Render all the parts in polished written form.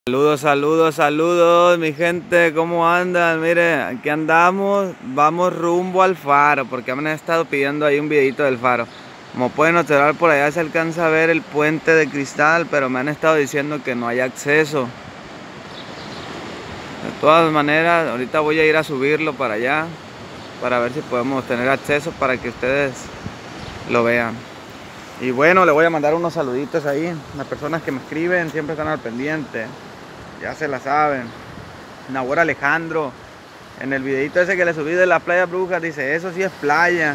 Saludos, saludos, saludos, mi gente, ¿cómo andan? Miren, aquí andamos, vamos rumbo al faro, porque me han estado pidiendo ahí un videito del faro. Como pueden observar, por allá se alcanza a ver el puente de cristal, pero me han estado diciendo que no hay acceso. De todas maneras, ahorita voy a ir a subirlo para allá, para ver si podemos tener acceso para que ustedes lo vean. Y bueno, le voy a mandar unos saluditos ahí, las personas que me escriben siempre están al pendiente. Ya se la saben. Nahor Alejandro, en el videito ese que le subí de la playa Brujas, dice, eso sí es playa.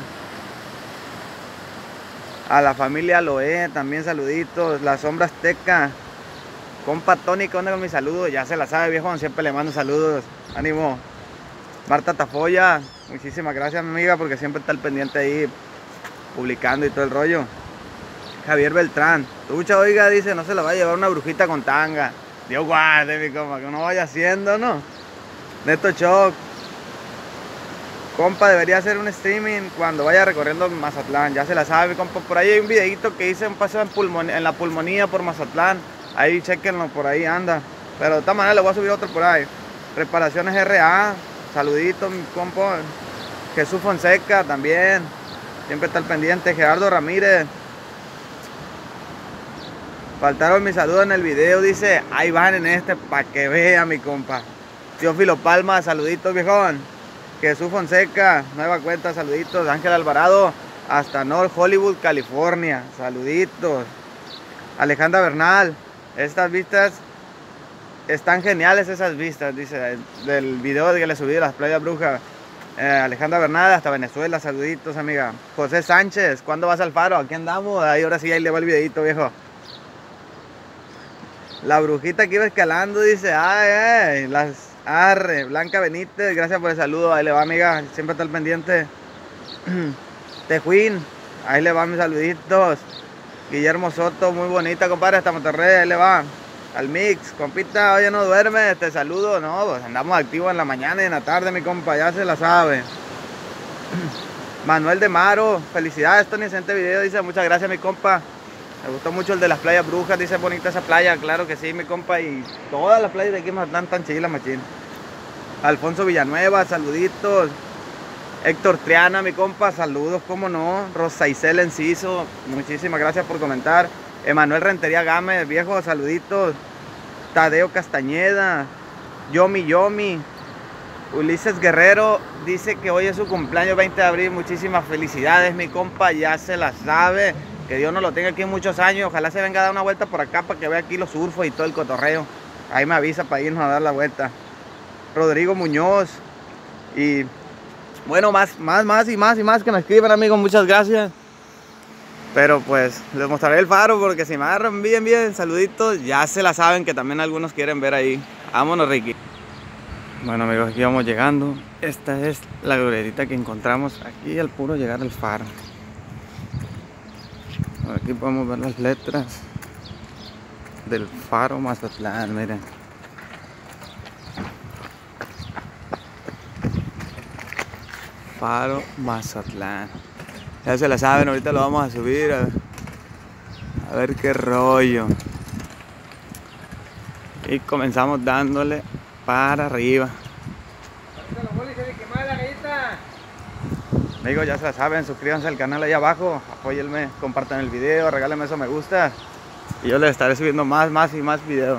A la familia Loé, también saluditos. La Sombra Azteca. Compa Tony, ¿qué onda con mis saludos? Ya se la sabe, viejo, siempre le mando saludos. Ánimo. Marta Tafoya, muchísimas gracias, mi amiga, porque siempre está al pendiente ahí, publicando y todo el rollo. Javier Beltrán, Tucha, oiga, dice, no se la va a llevar una brujita con tanga. Dios guarde, mi compa, que uno vaya haciendo, ¿no? Neto Choc, compa, debería hacer un streaming cuando vaya recorriendo Mazatlán. Ya se la sabe, compa. Por ahí hay un videito que hice un paseo en la pulmonía por Mazatlán. Ahí chequenlo, por ahí anda. Pero de todas maneras le voy a subir otro por ahí. Reparaciones RA, saluditos, mi compa. Jesús Fonseca también, siempre está al pendiente. Gerardo Ramírez. Faltaron mis saludos en el video, dice, ahí van en este, para que vea, mi compa. Teófilo Palma, saluditos, viejón. Jesús Fonseca, nueva cuenta, saluditos. Ángel Alvarado, hasta North Hollywood, California, saluditos. Alejandra Bernal, estas vistas, están geniales esas vistas, dice, del video que le subí de las playas Brujas. Alejandra Bernal, hasta Venezuela, saluditos, amiga. José Sánchez, ¿cuándo vas al faro? Aquí andamos, ahí ahora sí, ahí le va el videito, viejo. La brujita que iba escalando dice, ay, las arre. Blanca Benítez, gracias por el saludo, ahí le va, amiga, siempre está al pendiente. Tejuín, ahí le van mis saluditos. Guillermo Soto, muy bonita, compadre, hasta Monterrey, ahí le va. Al Mix, compita, oye, no duerme, te saludo, no, pues andamos activos en la mañana y en la tarde, mi compa, ya se la sabe. Manuel de Maro, felicidades, Tony, excelente video, dice, muchas gracias, mi compa. Me gustó mucho el de las playas Brujas, dice, bonita esa playa, claro que sí, mi compa, y todas las playas de aquí más tan chilas, machín. Alfonso Villanueva, saluditos. Héctor Triana, mi compa, saludos, cómo no. Rosa Isel Enciso, muchísimas gracias por comentar. Emanuel Rentería Gámez, viejo, saluditos. Tadeo Castañeda, Yomi. Ulises Guerrero dice que hoy es su cumpleaños, 20 de abril, muchísimas felicidades, mi compa, ya se la sabe. Que Dios nos lo tenga aquí en muchos años. Ojalá se venga a dar una vuelta por acá para que vea aquí los surfos y todo el cotorreo. Ahí me avisa para irnos a dar la vuelta. Rodrigo Muñoz. Y bueno, más que me escriban, amigos. Muchas gracias. Pero pues les mostraré el faro porque si me agarran bien, saluditos. Ya se la saben que también algunos quieren ver ahí. Vámonos, Ricky. Bueno, amigos, aquí vamos llegando. Esta es la glorierita que encontramos aquí al puro llegar al faro. Aquí podemos ver las letras del faro Mazatlán, miren. Faro Mazatlán. Ya se la saben, ahorita lo vamos a subir a ver qué rollo. Y comenzamos dándole para arriba. Amigos, ya se la saben, suscríbanse al canal ahí abajo, apóyenme, compartan el video, regálenme eso me gusta y yo les estaré subiendo más videos.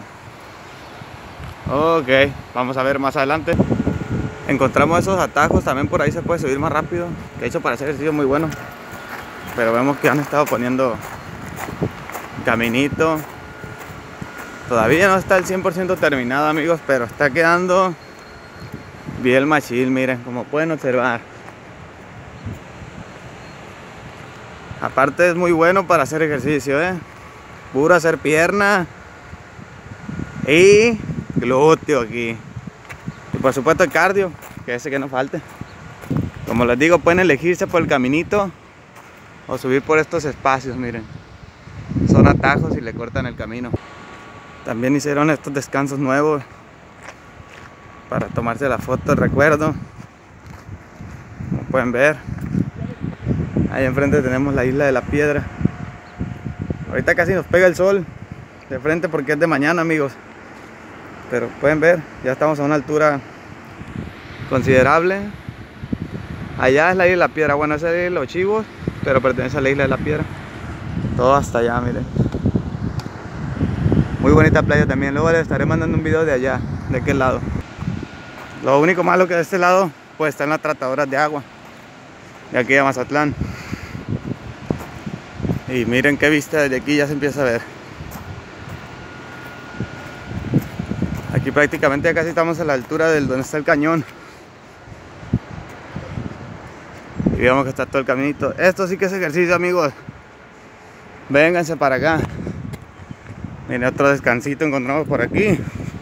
Ok, vamos a ver más adelante. Encontramos esos atajos, también por ahí se puede subir más rápido, que he hecho para hacer ejercicio muy bueno. Pero vemos que han estado poniendo caminito. Todavía no está el 100% terminado, amigos, pero está quedando bien machín, miren, como pueden observar. Aparte es muy bueno para hacer ejercicio, puro hacer pierna y glúteo aquí. Y por supuesto el cardio, que ese que no falte. Como les digo, pueden elegirse por el caminito o subir por estos espacios, miren. Son atajos y le cortan el camino. También hicieron estos descansos nuevos para tomarse la foto de recuerdo. Como pueden ver. Ahí enfrente tenemos la isla de la Piedra. Ahorita casi nos pega el sol de frente porque es de mañana, amigos. pero pueden ver, ya estamos a una altura considerable. Allá es la isla de la Piedra, bueno, esa es la isla de los Chivos, pero pertenece a la isla de la Piedra. Todo hasta allá, miren. Muy bonita playa también. Luego les estaré mandando un video de allá, de aquel lado. Lo único malo que de este lado, pues están las tratadoras de agua de aquí de Mazatlán. Y miren qué vista desde aquí ya se empieza a ver. Aquí prácticamente ya casi estamos a la altura del donde está el cañón. Y vemos que está todo el caminito. Esto sí que es ejercicio, amigos. Vénganse para acá. Miren, otro descansito encontramos por aquí.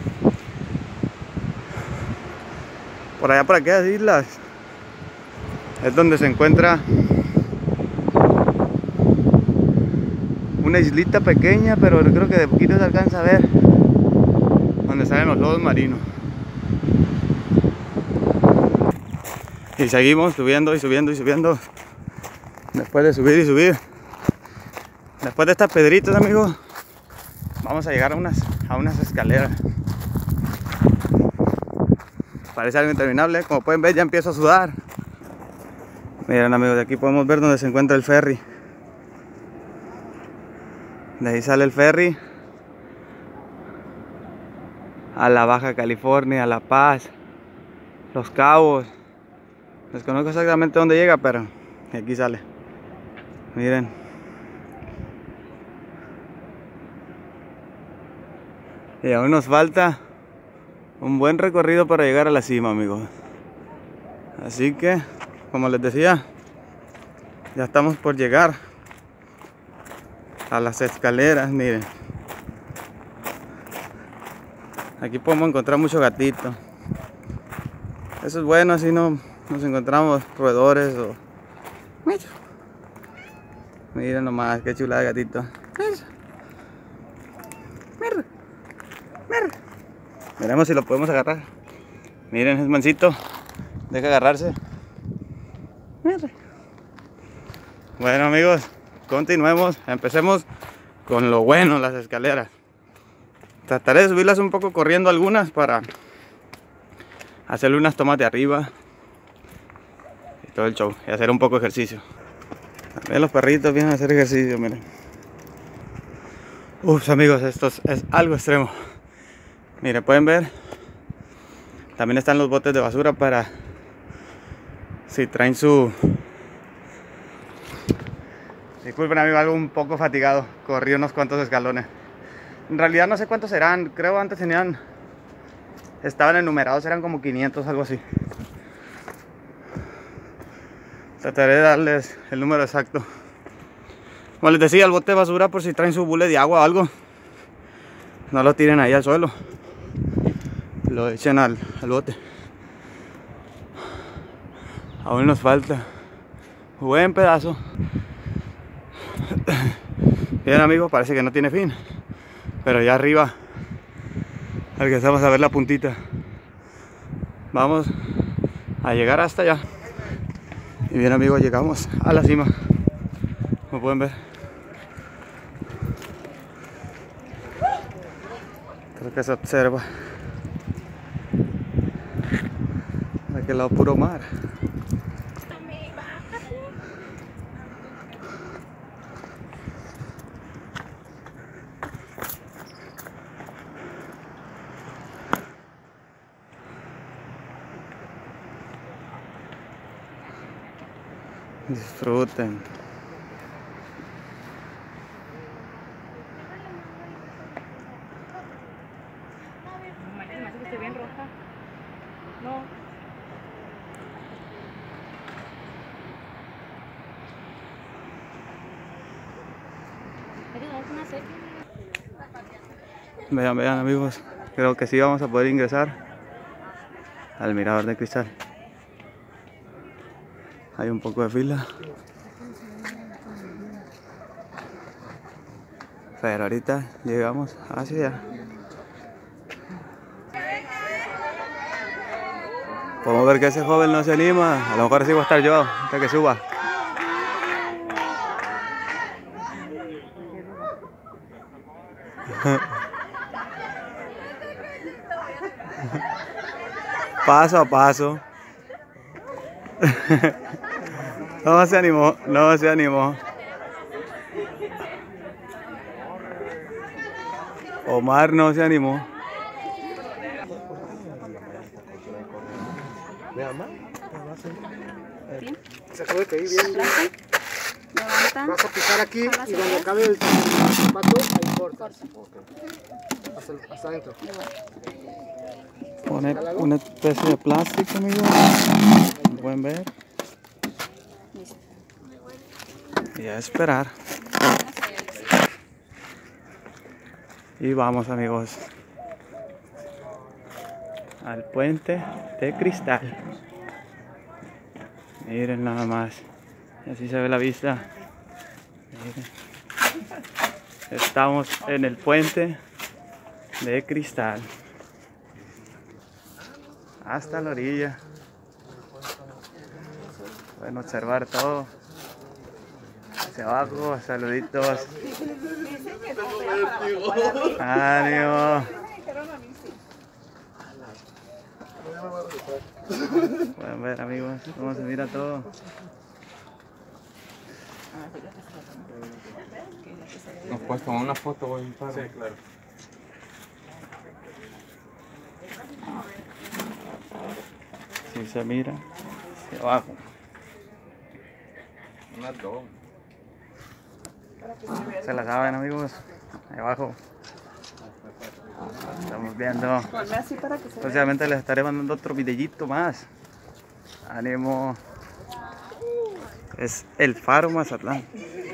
Por allá, por aquellas islas, es donde se encuentra una islita pequeña, pero creo que de poquito se alcanza a ver, donde salen los lobos marinos. Y seguimos subiendo y subiendo y subiendo. Después de subir y subir, después de estas pedritas, amigos, vamos a llegar a unas escaleras. Parece algo interminable, como pueden ver ya empiezo a sudar. Miren, amigos, de aquí podemos ver donde se encuentra el ferry. De ahí sale el ferry a la Baja California, a La Paz, Los Cabos. Desconozco exactamente dónde llega, pero aquí sale. Miren. Y aún nos falta un buen recorrido para llegar a la cima, amigos. Así que, como les decía, ya estamos por llegar a las escaleras. Miren, aquí podemos encontrar muchos gatitos. Eso es bueno, así no nos encontramos roedores o... Miren nomás, qué chulada de gatito. Veremos si lo podemos agarrar. Miren, es mansito. Deja agarrarse. Bueno, amigos, continuemos. Empecemos con lo bueno, las escaleras. Trataré de subirlas un poco corriendo algunas para hacerle unas tomas de arriba y todo el show, y hacer un poco de ejercicio. También los perritos vienen a hacer ejercicio, miren. Uf, amigos, esto es algo extremo. Miren, pueden ver, también están los botes de basura para si traen su... Disculpen, amigo, algo un poco fatigado. Corrí unos cuantos escalones. En realidad no sé cuántos serán. Creo antes estaban enumerados, eran como 500, algo así. Trataré de darles el número exacto. Como les decía, el bote de basura, por si traen su bule de agua o algo, no lo tiren ahí al suelo, lo echen al bote. Aún nos falta un buen pedazo. Bien, amigos, parece que no tiene fin, pero ya arriba alcanzamos a ver la puntita. Vamos a llegar hasta allá. Y bien, amigos, llegamos a la cima, como pueden ver. Creo que se observa de aquel lado puro mar. Disfruten. Vean, vean, amigos, creo que sí vamos a poder ingresar al mirador de cristal. Hay un poco de fila, pero ahorita llegamos hacia allá. Podemos ver que ese joven no se anima. A lo mejor así voy a estar yo hasta que suba. Paso a paso. No se animó, no se animó. Omar no se animó. Se puede caer bien. Levanta. Vas a pisar aquí y donde acabe el zapato, ahí cortas. Hasta adentro. Poner una especie de plástico, amigos. Como pueden ver. Listo. Y a esperar. Y vamos, amigos, al puente de cristal. Miren nada más. Así se ve la vista. Miren. Estamos en el puente de cristal. Hasta la orilla. Pueden observar todo. Hacia abajo, saluditos. ¡Ánimo! Pueden ver, amigos, cómo se mira todo. ¿Nos puedes tomar una foto, güey? Sí, claro. Si se mira hacia abajo. Una dos. Se la saben, amigos. Ahí abajo. Estamos viendo. Ponme así para que se vea. Próximamente les estaré mandando otro videíto más. Ánimo. Es el Faro Mazatlán.